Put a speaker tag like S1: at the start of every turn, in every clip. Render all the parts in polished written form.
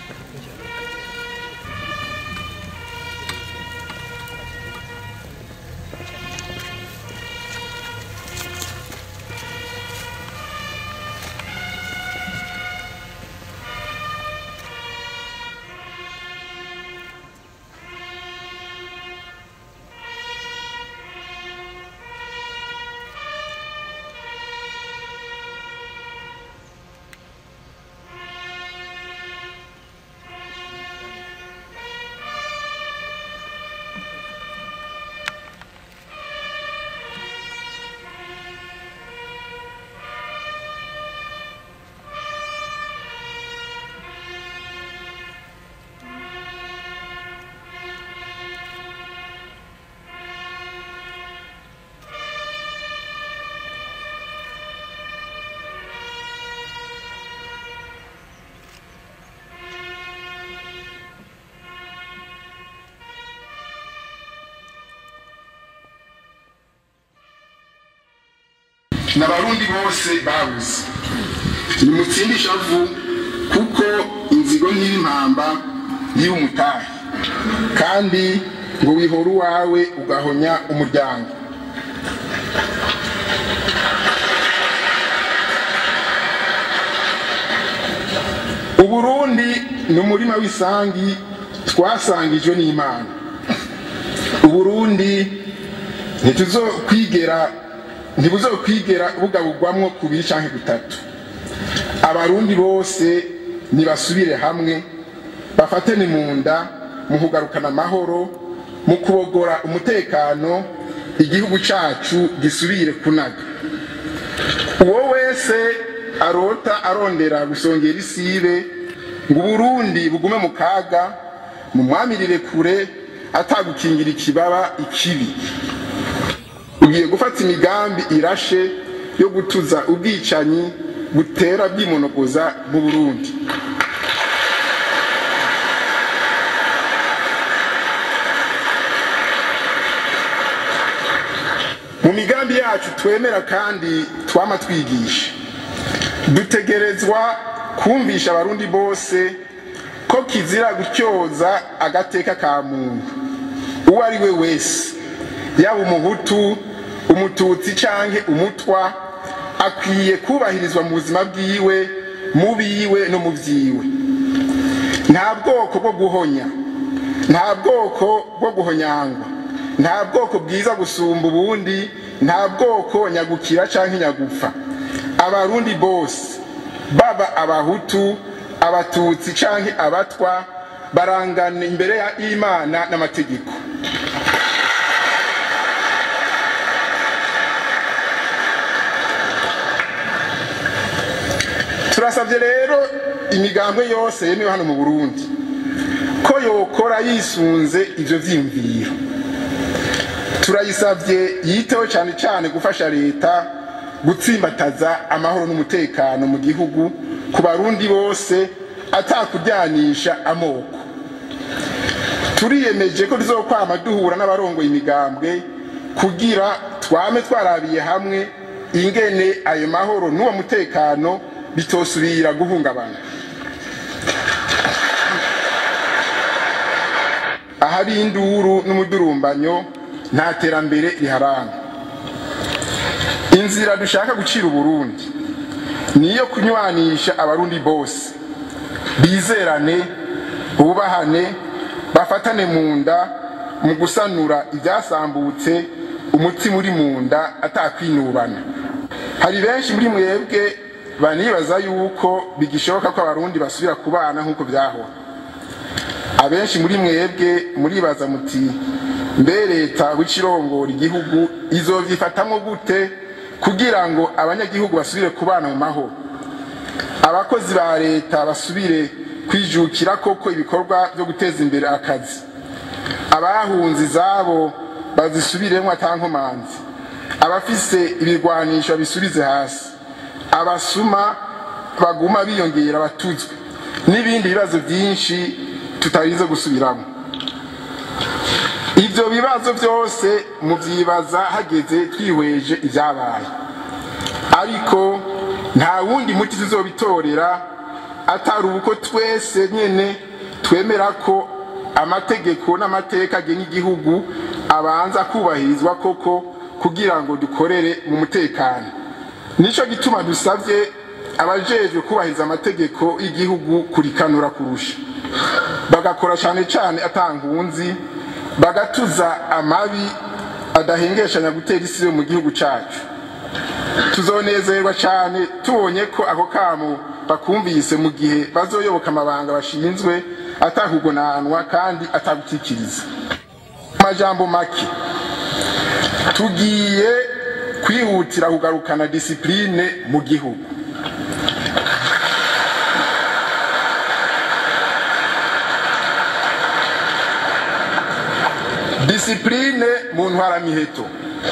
S1: n'abarundi bose babuze nimutsindisha vu kuko inzigo n'impamba y'umutahe kandi ngo wihora wawe ugahonya umuryango. Uburundi n'umurima w'isangi twasangijwe n'Imana. Uburundi ntibuzokwigera bugabugwamwo kubiri canke gutatu. Abarundi bose nibasubire hamwe bafatane mu nda mu kugarukana amahoro mu kubogora umutekano igihugu cacu gisubire kunaga. Uwo wese arota arondera gusongera isibe ngo Burundi bugume mu kaga mu mwamirire kure atagukingira ikibaba ikibi. Ugiye gufata imigambi irashe yo gutuza ubwicanyi butera bwimonogoza mu Burundi. Mu migambi yacu twemera kandi twama twigisha dutegerezwa kumvisha abarundi bose ko kizira gutyoza agateka ka muntu uwo ari we wese, yaba umuhutu, umututsi canke umutwa, akwiye kubahirizwa mu buzima bwiwe, mu biwe no mu vyiwe. Nta bwoko bwo guhonya, nta bwoko bwo guhonyangwa, nta bwoko bwiza gusumba ubundi, nta bwoko nyagukira canke nyagupfa. Abarundi bose baba abahutu, abatutsi canke abatwa barangana imbere ya Imana n'amategeko. Turasabye rero imigambwe yose yemewe hano mu Burundi ko yokora yisunze ivyo vyimviro. Turayisavye yiteho cyane cyane gufasha leta gutsimbataza amahoro n'umutekano mu gihugu ku barundi bose atakujyanisha amoko. Turiyemeje ko tuzokwama duhura n'abarongoye imigambwe kugira twame twarabiye hamwe ingene ayo mahoro n'uwo mutekano bitosubira guhungabana. Ahari induru n'umudurumbanyo nta terambere riharanga. Inzira dushaka gucira Uburundi niyo kunywanisha abarundi bose, bizerane, bubahane, bafatane mu nda mu gusanura ibyasambutse, umutima uri mu nda atakwinubana. Hari benshi muri mwebwe banibaza yuko bigishoboka ko abarundi basubira kubana nk'uko byahora. Abenshi muri mwebwe muribaza muti mbe leta w'ikirongora igihugu izovyifatamwo gute kugira ngo abanyagihugu basubire kubana mu mahoro, abakozi ba leta basubire kwijukira koko ibikorwa byo guteza imbere akazi, abahunze izabo bazisubiremwo atankomanzi, abafise ibirwanisho bisubize hasi, abasuma baguma biyongera batuzwe, n'ibindi bibazo byinshi tutarize gusubiramo. Ivyo bibazo byose muvyibaza hageze twihweje ivyabaye, ariko nta wundi muti tuzobitorera atari uko twese nyene twemera ko amategeko n'amateka agenga igihugu abanza kubahirizwa koko kugira ngo dukorere mu mutekano. Nico gituma dusavye abajejwe kubahiriza amategeko y'igihugu kurikanura kurusha, bagakora cyane atangunzi, bagatuza amabi adahengeshanya gutera isi mu gihugu cyacu. Tuzonezerwa cyane tubonye ko ako kamo bakumvise mu gihe bazoyoboka amabanga bashinzwe atakugonanwa kandi atagukikiriza. Amajambo make, tugiye kwihutira kugarukana discipline mu gihugu. Discipline mu ntwaramiheto,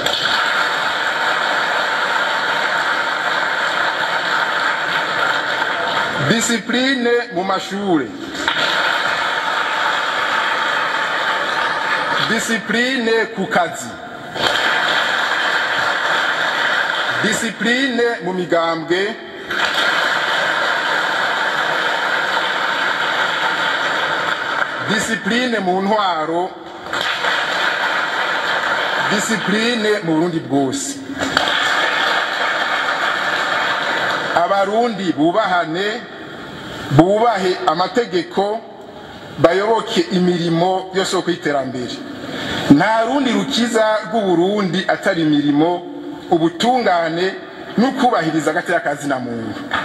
S1: discipline mu mashure, discipline ku kazi, discipline mu migambwe, discipline mu ntwaro, discipline mu Burundi bwose. Abarundi bubahane, bubahe amategeko, bayoboke imirimo yose kwiterambere. Nta rundi rukiza rw'Uburundi atari imirimo, ubutungane n'ukubahiriza agateka kazina muntu.